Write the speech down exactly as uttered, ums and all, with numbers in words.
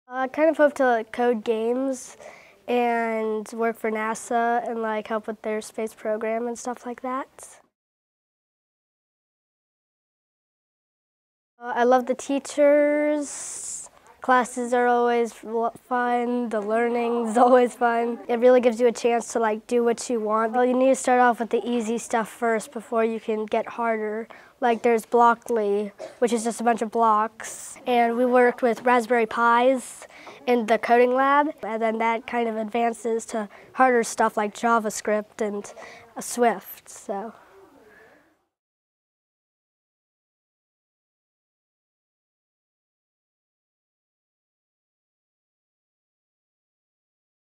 I kind of hope to like, code games and work for NASA and like help with their space program and stuff like that. Uh, I love the teachers. Classes are always fun. The learning's always fun. It really gives you a chance to like do what you want. Well, you need to start off with the easy stuff first before you can get harder. Like there's Blockly, which is just a bunch of blocks. And we worked with Raspberry Pis in the coding lab. And then that kind of advances to harder stuff like JavaScript and Swift. So.